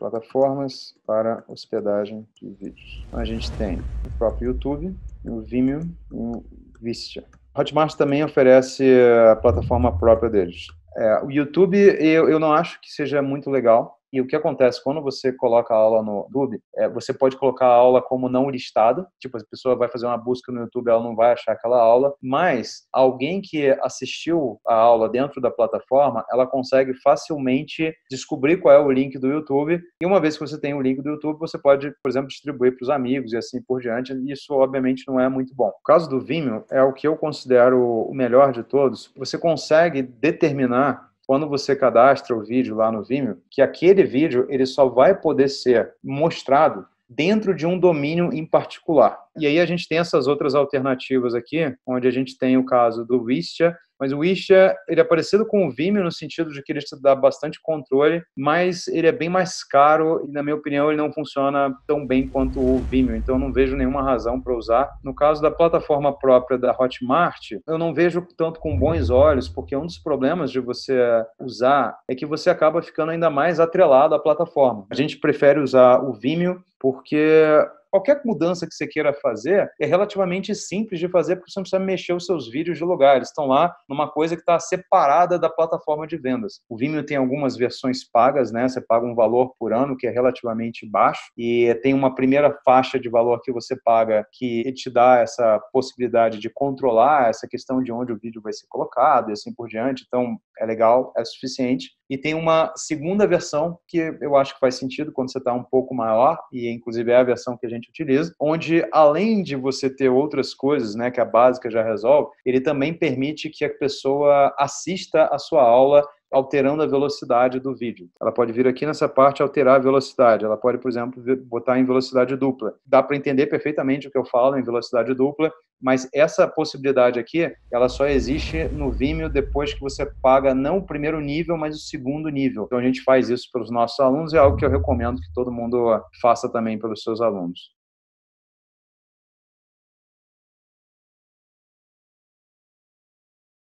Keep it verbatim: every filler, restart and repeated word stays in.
plataformas para hospedagem de vídeos. Então, a gente tem o próprio YouTube, o Vimeo e o Wistia. Hotmart também oferece a plataforma própria deles. É, o YouTube, eu, eu não acho que seja muito legal. E o que acontece quando você coloca a aula no YouTube, é, você pode colocar a aula como não listada, tipo, a pessoa vai fazer uma busca no YouTube, ela não vai achar aquela aula, mas alguém que assistiu a aula dentro da plataforma, ela consegue facilmente descobrir qual é o link do YouTube, e uma vez que você tem o link do YouTube, você pode, por exemplo, distribuir para os amigos e assim por diante, e isso obviamente não é muito bom. O caso do Vimeo é o que eu considero o melhor de todos. Você consegue determinar, quando você cadastra o vídeo lá no Vimeo, que aquele vídeo ele só vai poder ser mostrado dentro de um domínio em particular. E aí a gente tem essas outras alternativas aqui, onde a gente tem o caso do Wistia, mas o Wistia, ele é parecido com o Vimeo no sentido de que ele te dá bastante controle, mas ele é bem mais caro e, na minha opinião, ele não funciona tão bem quanto o Vimeo, então eu não vejo nenhuma razão para usar. No caso da plataforma própria da Hotmart, eu não vejo tanto com bons olhos, porque um dos problemas de você usar é que você acaba ficando ainda mais atrelado à plataforma. A gente prefere usar o Vimeo porque qualquer mudança que você queira fazer é relativamente simples de fazer, porque você não precisa mexer os seus vídeos de lugar. Eles estão lá numa coisa que está separada da plataforma de vendas. O Vimeo tem algumas versões pagas, né? Você paga um valor por ano que é relativamente baixo e tem uma primeira faixa de valor que você paga que te dá essa possibilidade de controlar essa questão de onde o vídeo vai ser colocado e assim por diante. Então, é legal, é suficiente. E tem uma segunda versão que eu acho que faz sentido quando você está um pouco maior, e inclusive é a versão que a gente utiliza, onde além de você ter outras coisas, né, que a básica já resolve, ele também permite que a pessoa assista a sua aula alterando a velocidade do vídeo. Ela pode vir aqui nessa parte e alterar a velocidade. Ela pode, por exemplo, botar em velocidade dupla. Dá para entender perfeitamente o que eu falo em velocidade dupla, mas essa possibilidade aqui, ela só existe no Vimeo depois que você paga não o primeiro nível, mas o segundo nível. Então a gente faz isso pelos nossos alunos e é algo que eu recomendo que todo mundo faça também pelos seus alunos.